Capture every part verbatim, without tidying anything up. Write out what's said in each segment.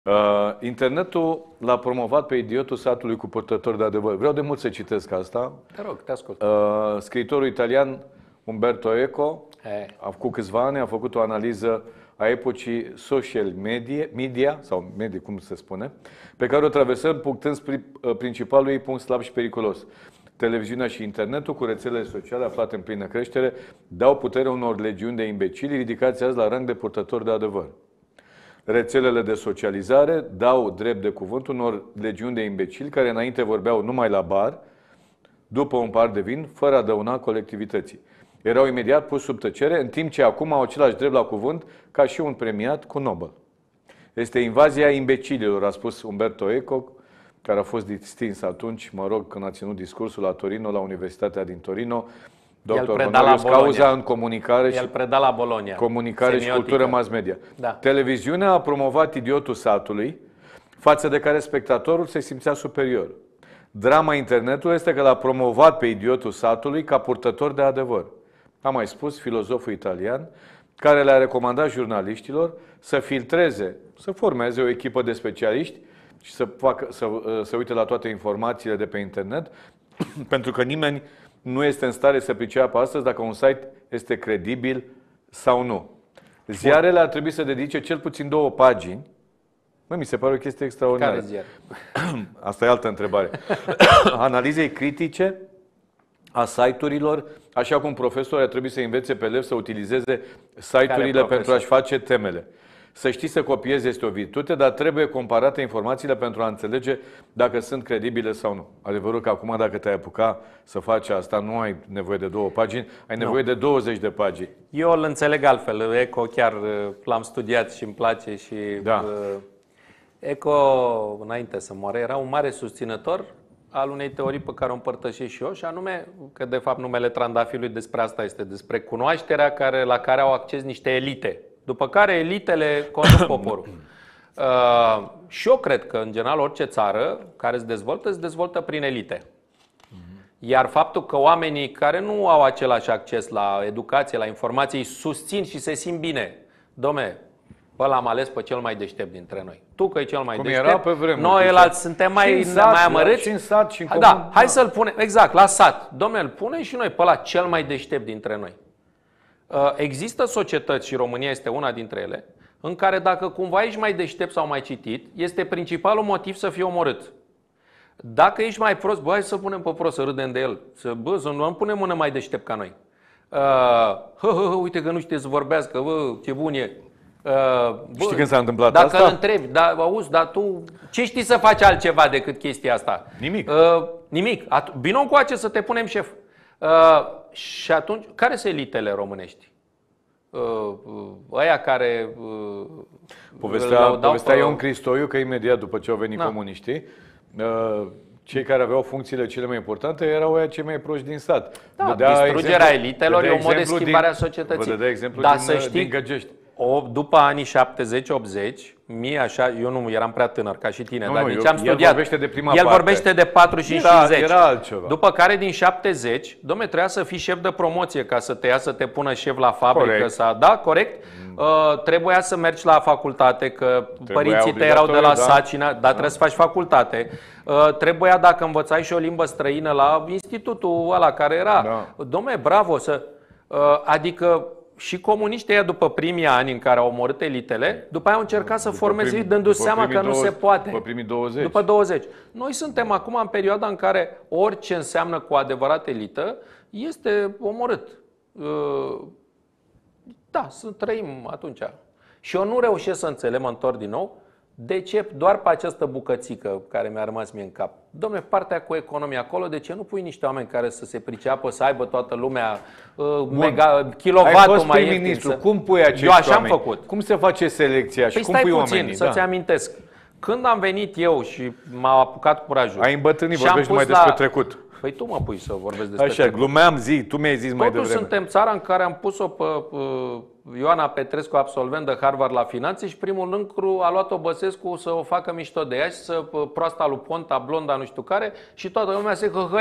Uh, internetul l-a promovat pe idiotul satului cu purtători de adevăr. Vreau de mult să citesc asta. Te rog, te ascult. Uh, scriitorul italian Umberto Eco, Hey. cu câțiva ani, a făcut o analiză a epocii social media, media, sau media, cum se spune, pe care o traversăm punctând principalul ei punct slab și periculos. Televiziunea și internetul, cu rețelele sociale aflate în plină creștere, dau putere unor legiuni de imbecili ridicați azi la rang de purtători de adevăr. Rețelele de socializare dau drept de cuvânt unor legiuni de imbecili care înainte vorbeau numai la bar, după un par de vin, fără a dăuna colectivității. Erau imediat pus sub tăcere, în timp ce acum au același drept la cuvânt ca și un premiat cu Nobel. Este invazia imbecililor, a spus Umberto Eco, care a fost distins atunci, mă rog, când a ținut discursul la Torino, la Universitatea din Torino, doctor Honorius Causa în comunicare El și preda la Bologna. comunicare și cultură mass media. Da. Televiziunea a promovat idiotul satului, față de care spectatorul se simțea superior. Drama internetului este că l-a promovat pe idiotul satului ca purtător de adevăr. Am mai spus filozoful italian, care le-a recomandat jurnaliștilor să filtreze, să formeze o echipă de specialiști și să, facă, să, să uite la toate informațiile de pe internet, pentru că nimeni nu este în stare să priceapă astăzi dacă un site este credibil sau nu. Ziarele ar trebui să dedice cel puțin două pagini. Mă, mi se pare o chestie extraordinară. Care ziar? Asta e altă întrebare. Analizei critice a site-urilor, așa cum profesorii ar trebui să învețe pe elevi să utilizeze site-urile pentru a-și face temele. Să știi să copiezi este o virtute, dar trebuie comparate informațiile pentru a înțelege dacă sunt credibile sau nu. Adevărul că acum, dacă te-ai apuca să faci asta, nu ai nevoie de două pagini, ai nevoie nu. de douăzeci de pagini. Eu îl înțeleg altfel. Eco chiar l-am studiat și îmi place. Și da. Eco, înainte să moară, era un mare susținător al unei teorii pe care o împărtășesc și eu, și anume că, de fapt, numele trandafirului despre asta este, despre cunoașterea care, la care au acces niște elite. După care elitele conduc poporul. Uh, și eu cred că, în general, orice țară care se dezvoltă, se dezvoltă prin elite. Iar faptul că oamenii care nu au același acces la educație, la informație, îi susțin și se simt bine. Dom'le, bă, l-am ales pe cel mai deștept dintre noi. Tu că e cel mai Cum deștept, era pe vremuri, noi alți suntem mai, sat, mai amărâți. Și în sat, și în da, comun, hai da. să-l punem, exact, la sat. Dom'le, îl punem și noi pe ăla cel mai deștept dintre noi. Există societăți, și România este una dintre ele, în care dacă cumva ești mai deștept sau mai citit, este principalul motiv să fii omorât. Dacă ești mai prost, bă, hai să punem pe prost, să râdem de el. Să, bă, să nu punem mână mai deștept ca noi. Uh, hă, hă, hă, uite că nu știe să vorbească, bă, ce bun e. Uh, bă, știi când s-a întâmplat dacă asta? Dacă îl întrebi, da, auzi, dar tu ce știi să faci altceva decât chestia asta? Nimic. Uh, nimic. Vino încoace să te punem șef. Uh, și atunci, care sunt elitele românești? Uh, ăia care... Uh, povestea povestea Ion Cristoiu că imediat după ce au venit da. comuniștii, uh, cei care aveau funcțiile cele mai importante erau ăia cei mai proști din sat. Da, distrugerea elitelor e un mod de schimbare a societății. Vă dădea exemplu Dar din, să știi, din Găgești. O, după anii șaptezeci optzeci, mie așa, eu nu eram prea tânăr ca și tine, nu, dar nu, nici eu, am studiat. El vorbește de prima El parte. vorbește de patruzeci și era, cincizeci. Era altceva. După care din șaptezeci, dom'le, trebuia să fii șef de promoție ca să te ia să te pună șef la fabrică. Corect. Să, da, corect? Mm. Uh, trebuia să mergi la facultate, că trebuia părinții tăi erau de la da. sat, dar da. trebuie să faci facultate. Uh, trebuia, dacă învățai și o limbă străină, la institutul ăla care era. Da. Dom'le, bravo, să... Uh, adică... Și comuniștii ăia, după primii ani în care au omorât elitele, după aia au încercat să după formeze, prim, dându-și seama că douăzeci, nu se poate. După primii douăzeci. După douăzeci. Noi suntem acum în perioada în care orice înseamnă cu adevărat elită este omorât. Da, să trăim atunci. Și eu nu reușesc să înțeleg, mă întorc din nou, de ce doar pe această bucățică care mi-a rămas mie în cap. Dom'le, partea cu economia acolo, de ce nu pui niște oameni care să se priceapă, să aibă toată lumea uh, mega, kilovatul mai ieftin? Să... Cum pui acești Eu așa oameni? am făcut. Cum se face selecția și păi cum stai pui puțin, oamenii? să-ți da. amintesc. Când am venit eu și m-a apucat curajul. Ai îmbătrânit, vorbești numai despre trecut. Păi tu mă pui să vorbesc despre Așa, trecut. glumeam, zi, tu mi-ai zis Totuși mai devreme. suntem țara în care am pus-o pe uh, Ioana Petrescu, absolvent de Harvard la finanțe, și primul lucru a luat-o Băsescu să o facă mișto de ea și să proasta lui Ponta, blonda, nu știu care, și toată lumea se hăhăia.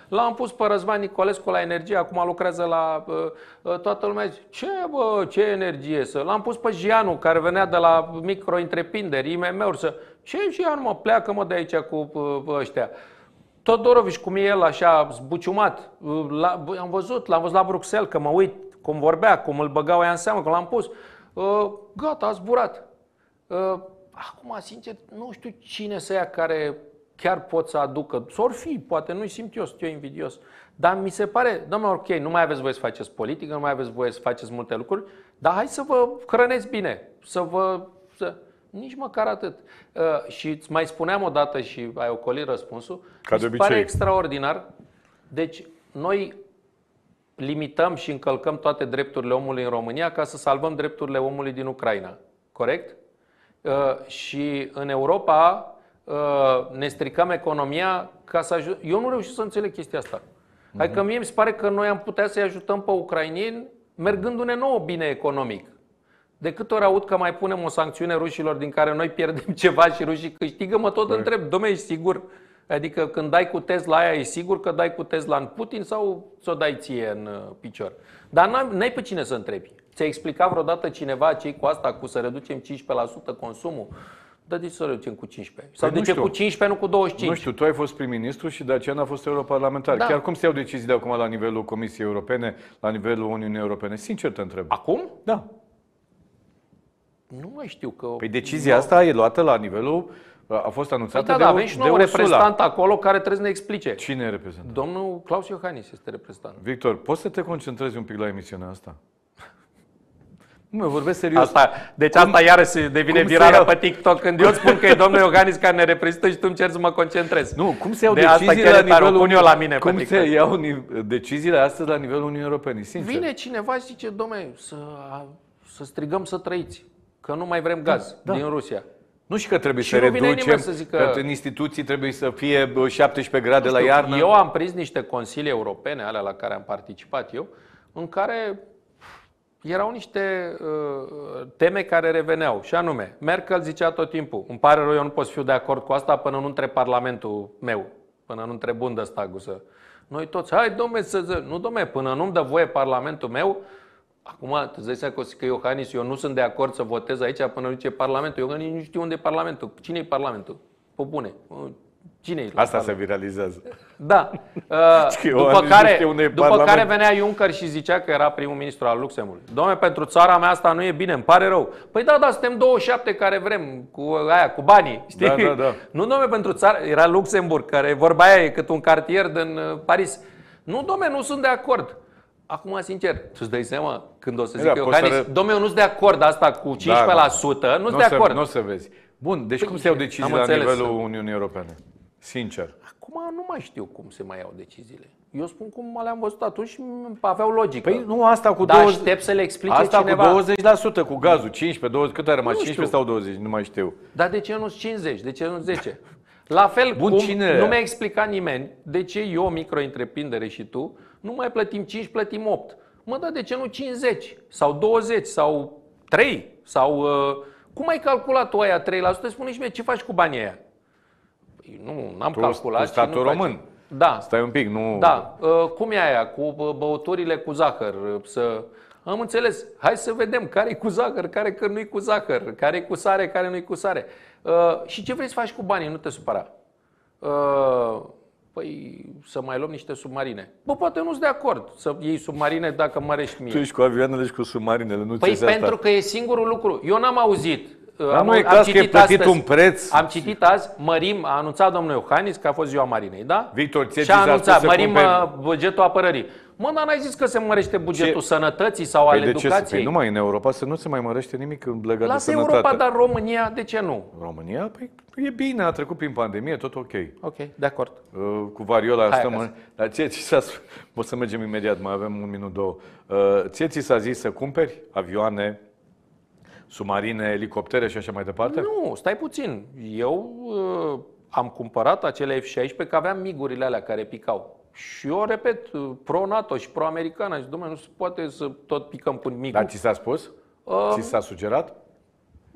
L-am pus pe Răzvan Nicolescu la energie, acum lucrează la... Uh, toată lumea zice, ce bă, ce energie să... L-am pus pe Gianu, care venea de la micro-întreprinderi, I M M-uri, să... Ce Gianu, mă, pleacă mă de aici cu uh, ăștia. Todorovici, cum e el așa zbuciumat, am văzut, l-am văzut la Bruxelles, că mă uit cum vorbea, cum îl băgau ea în seamă, că l-am pus. Uh, gata, a zburat. Uh, acum, sincer, nu știu cine să ia care chiar pot să aducă. S-or fi, poate nu-i simt eu, sunt eu invidios. Dar mi se pare, domnule, ok, nu mai aveți voie să faceți politică, nu mai aveți voie să faceți multe lucruri, dar hai să vă hrăneți bine, să vă... Să... Nici măcar atât. Uh, și îți mai spuneam odată și ai ocolit răspunsul, ca de mi se pare extraordinar. Deci, noi limităm și încălcăm toate drepturile omului în România ca să salvăm drepturile omului din Ucraina. Corect? Uh, și în Europa uh, ne stricăm economia ca să ajutăm. Eu nu reușesc să înțeleg chestia asta. Uh-huh. Adică mie mi se pare că noi am putea să-i ajutăm pe ucrainieni mergându-ne nouă bine economic. De câte ori aud că mai punem o sancțiune rușilor din care noi pierdem ceva și rușii câștigă, mă tot întreb, dom'le, ești sigur? Adică când dai cu Tesla aia, e sigur că dai cu Tesla în Putin sau ți-o dai ție în picior? Dar n-ai pe cine să întrebi. Ți-a explicat vreodată cineva ce cu asta, cu să reducem cincisprezece la sută consumul? Dar de ce să reducem cu cincisprezece? Sau păi de ce cu cincisprezece, nu cu douăzeci și cinci? Nu știu, tu ai fost prim-ministru și Dacian a fost europarlamentar. Da. Chiar cum se iau decizii de acum la nivelul Comisiei Europene, la nivelul Uniunii Europene? Sincer te întreb. Acum? Da. Nu mai știu că... Păi decizia eu... asta e luată la nivelul... A fost anunțată păi da, de, da, avem și nou reprezentant acolo care trebuie să ne explice. Cine e reprezentant? Domnul Claus Iohannis este reprezentant. Victor, poți să te concentrezi un pic la emisiunea asta? Nu, mă vorbesc serios. Asta, deci cum, asta iarăși devine virală pe TikTok când eu spun că e domnul Iohannis care ne reprezintă și tu îmi ceri să mă concentrez. Nu, cum se iau de deciziile la nivelul pun eu la mine cum pe se iau deciziile astăzi la nivelul Uniunii Europene? Sincer. Vine cineva și zice, dom'le, să, să strigăm să trăiți, că nu mai vrem gaz da, din da. Rusia. Nu și că trebuie și să reducem, să zică... că în instituții trebuie să fie șaptesprezece grade la iarnă. Eu am prins niște consilii europene, alea la care am participat eu, în care erau niște uh, teme care reveneau. Și anume, Merkel zicea tot timpul, îmi pare rău, eu nu pot să fiu de acord cu asta până nu între Parlamentul meu, până nu între Bundestagul să... Noi toți, hai dom'le să... Nu dom'le, până nu-mi dă voie Parlamentul meu. Acum, îți dai seama că Iohannis, eu nu sunt de acord să votez aici până nu zice Parlamentul. Eu nici nu știu unde e Parlamentul. Cine e Parlamentul? Pă bune. Cine e? Asta se viralizează. Da. Uh, după care, după care venea Juncker și zicea că era primul ministru al Luxemburgului. Dom'le, pentru țara mea asta nu e bine, îmi pare rău. Păi da, da, suntem douăzeci și șapte care vrem cu aia, cu banii. Știi? Da, da, da. Nu, dom'le, pentru țara, era Luxemburg, care vorba aia e cât un cartier din Paris. Nu, dom'le, nu sunt de acord. Acum, sincer, tu-ți dai seama când o să zic da, Iohannis, să... dom'le, eu nu sunt de acord asta cu cincisprezece la sută, da, da. nu sunt de acord. Nu o să vezi. Bun, deci păi, cum se iau decizii la nivelul Uniunii Europene? Sincer. Acum nu mai știu cum se mai iau deciziile. Eu spun cum le-am văzut atunci și aveau logică. Păi nu asta cu Dar douăzeci... aștept să le explice asta cineva. Cu douăzeci la sută cu gazul, cincisprezece, douăzeci, cât a rămas? cincisprezece sau douăzeci? Nu mai știu. Dar de ce nu cincizeci? De ce nu zece? La fel Bun, cum cine... nu mi-a explicat nimeni de ce eu, micro-întreprindere și tu, nu mai plătim cinci, plătim opt. Mă, dar de ce nu cincizeci? Sau douăzeci? Sau trei? Sau... Uh, cum ai calculat tu aia trei la sută? Spune-și mie, ce faci cu banii aia? Păi nu, n-am tu, calculat. Tu statul român. Da. Stai un pic, nu... Da. Uh, cum e aia? Cu băuturile cu zahăr? Să... Am înțeles. Hai să vedem care e cu zahăr, care că nu-i cu zahăr, care e cu sare, care nu-i cu sare. Uh, și ce vrei să faci cu banii? Nu te supăra. Uh, Păi să mai luăm niște submarine. Bă, poate nu-s de acord să iei submarine dacă mărești mie. Tu ești cu avioanele și cu submarinele, nu Păi pentru asta. că e singurul lucru. Eu n-am auzit. Dar am, nu e clar că e plătit astăzi, un preț. Am citit azi, mărim, a anunțat domnul Iohannis că a fost ziua Marinei, da? Victor, ție și a anunțat, mărim cumperi... bugetul apărării. Mă, dar n-ai zis că se mărește bugetul ce? sănătății sau păi al de educației? Ce? Păi numai în Europa să nu se mai mărește nimic legat Lasă de sănătate. Europa, dar România, de ce nu? România? Păi e bine, a trecut prin pandemie, tot ok. Ok, de acord. Uh, cu variola stăm... Dar ție ți s-a... O să mergem imediat, mai avem un minut, două. Uh, ție ți s-a zis să cumperi avioane, submarine, elicoptere și așa mai departe? Nu, stai puțin. Eu uh, am cumpărat acele F șaisprezece că aveam migurile alea care picau. Și eu repet, pro-NATO și pro-americană. Și dom'le, nu se poate să tot picăm cu migul. Dar ți s-a spus? Uh, ți s-a sugerat?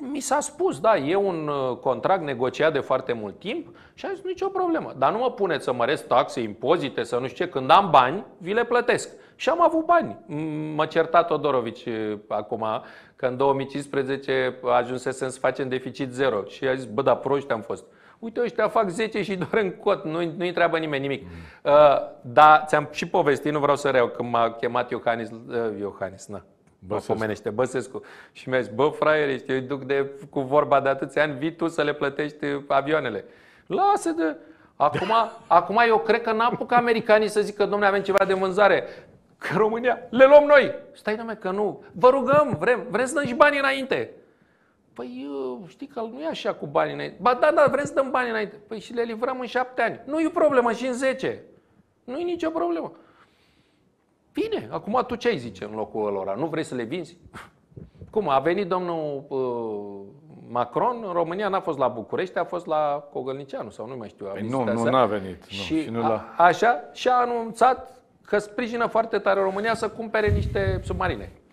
Mi s-a spus, da, e un contract negociat de foarte mult timp și am zis, nicio problemă. Dar nu mă puneți să măresc taxe, impozite, să nu știu ce. Când am bani, vi le plătesc. Și am avut bani. Mă certa Todorovici acum, că în două mii cincisprezece ajunsesem să facem deficit zero. Și a zis, bă, da, proști am fost. Uite, ăștia fac zece și doar în cot, nu-i, nu-i treabă nimeni nimic. Mm. Uh, dar ți-am și povestit, nu vreau să reau, când m-a chemat Iohannis, uh, Iohannis, na. Băsescu. Mă pomenește, Băsescu. Și mi-a zis, bă, fraier, ești, eu îi duc de, cu vorba de atâția ani, vii tu să le plătești avioanele. Lasă-te! Acum, acum eu cred că n-apucă americanii să zică, dom'le, avem ceva de vânzare. Că România, le luăm noi. Stai, dom'le, că nu. Vă rugăm, vrem, vrem să dăm și banii înainte. Păi, știi că nu e așa cu banii înainte. Ba da, da, vrem să dăm banii înainte. Păi și le livrăm în șapte ani. Nu e o problemă, și în zece. Nu e nicio problemă. Bine, acum tu ce ai zice în locul ăla? Nu vrei să le vinzi? Cum? A venit domnul uh, Macron, în România n-a fost la București, a fost la Cogălnicianu sau nu mai știu. Păi nu, nu n-a venit. Și, nu, și nu la... a, așa, și a anunțat că sprijină foarte tare România să cumpere niște submarine.